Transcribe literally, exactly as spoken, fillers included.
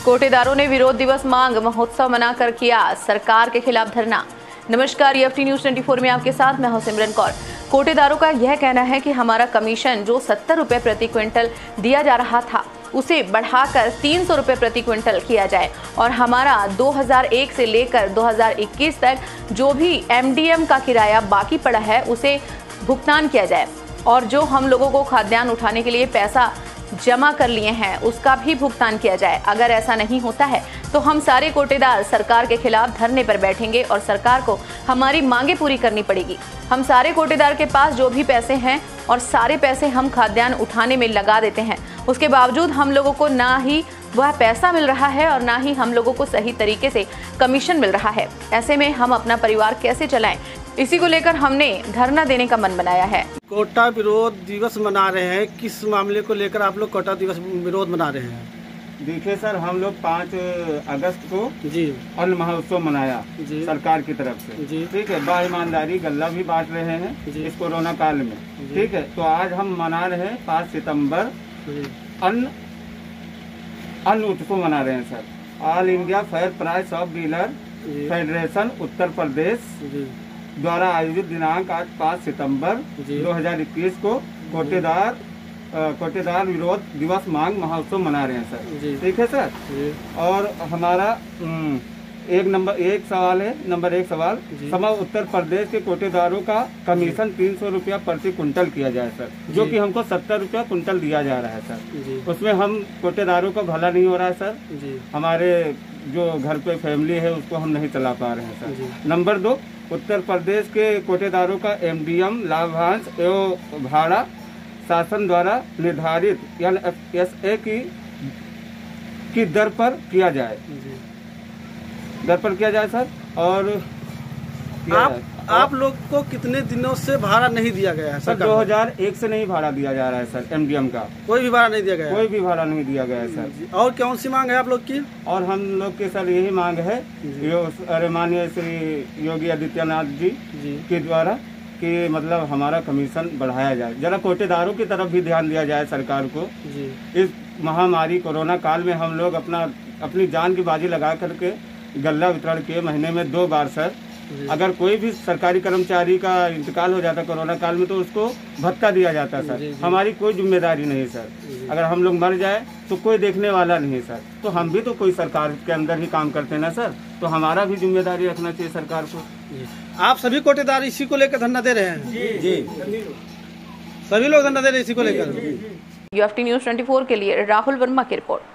कोटेदारों ने विरोध दिवस मांग महोत्सव मनाकर किया सरकार के खिलाफ धरना। नमस्कार, ईएफटी न्यूज चौबीस में आपके साथ मैं हूं सिमरन कौर। कोटेदारों का यह कहना है कि हमारा कमीशन जो सत्तर रुपए प्रति क्विंटल दिया जा रहा था उसे बढ़ाकर तीन सौ रुपए प्रति क्विंटल किया जाए और हमारा दो हज़ार एक से लेकर दो हज़ार इक्कीस तक जो भी एमडीएम का किराया बाकी पड़ा है उसे भुगतान किया जाए और जो हम लोगों को खाद्यान्न उठाने के लिए पैसा जमा कर लिए हैं उसका भी भुगतान किया जाए। अगर ऐसा नहीं होता है तो हम सारे कोटेदार सरकार के खिलाफ धरने पर बैठेंगे और सरकार को हमारी मांगे पूरी करनी पड़ेगी। हम सारे कोटेदार के पास जो भी पैसे हैं और सारे पैसे हम खाद्यान्न उठाने में लगा देते हैं, उसके बावजूद हम लोगों को ना ही वह पैसा मिल रहा है और ना ही हम लोगों को सही तरीके से कमीशन मिल रहा है। ऐसे में हम अपना परिवार कैसे चलाएं, इसी को लेकर हमने धरना देने का मन बनाया है। कोटा विरोध दिवस मना रहे हैं, किस मामले को लेकर आप लोग कोटा दिवस विरोध मना रहे हैं? देखिए सर, हम लोग पाँच अगस्त को जी अन्न महोत्सव मनाया जी सरकार की तरफ से, जी ठीक है। बा ईमानदारी गल्ला भी बांट रहे हैं इस कोरोना काल में, ठीक है। तो आज हम मना रहे हैं पाँच सितंबर अन्न अन्न उत्सव मना रहे हैं sir. All India fair price of dealer federation Uttar Pradesh द्वारा आयोजित दिनांक आज पाँच सितंबर दो हज़ार इक्कीस को कोटेदार कोटेदार विरोध दिवस मांग महोत्सव मना रहे हैं सर, ठीक है सर। और हमारा एक नंबर एक सवाल है नंबर एक सवाल समग्र उत्तर प्रदेश के कोटेदारों का कमीशन तीन सौ रुपया प्रति कुंटल किया जाए सर, जो कि हमको सत्तर रुपया कुंटल दिया जा रहा है सर। उसमें हम कोटेदारों का भला नहीं हो रहा है सर। हमारे जो घर पे फैमिली है उसको हम नहीं चला पा रहे हैं सर। नंबर दो, उत्तर प्रदेश के कोटेदारों का एमडीएम लाभांश एवं भाड़ा शासन द्वारा निर्धारित एल एफ एस ए की की दर पर किया जाए दर पर किया जाए सर। और आप आप लोग को कितने दिनों से भाड़ा नहीं दिया गया है सर? दो हज़ार एक से नहीं भाड़ा दिया जा रहा है सर। एमडीएम का कोई भी भाड़ा नहीं दिया गया, कोई भी भाड़ा नहीं दिया गया है सर। और कौन सी मांग है आप लोग की? और हम लोग के सर यही मांग है अरे माननीय श्री योगी आदित्यनाथ जी के द्वारा कि मतलब हमारा कमीशन बढ़ाया जाए। जरा कोटेदारों की तरफ भी ध्यान दिया जाए सरकार को। इस महामारी कोरोना काल में हम लोग अपना अपनी जान की बाजी लगा करके गल्ला वितरण किए महीने में दो बार सर। अगर कोई भी सरकारी कर्मचारी का इंतकाल हो जाता कोरोना काल में तो उसको भत्ता दिया जाता सर। हमारी कोई जिम्मेदारी नहीं सर। अगर हम लोग मर जाए तो कोई देखने वाला नहीं सर। तो हम भी तो कोई सरकार के अंदर ही काम करते ना सर, तो हमारा भी जिम्मेदारी रखना चाहिए सरकार को। आप सभी कोटेदार इसी को लेकर धरना दे रहे हैं? जी, सभी लोग धरना दे रहे हैं इसी को लेकर। ईएफटी न्यूज चौबीस के लिए राहुल वर्मा की रिपोर्ट।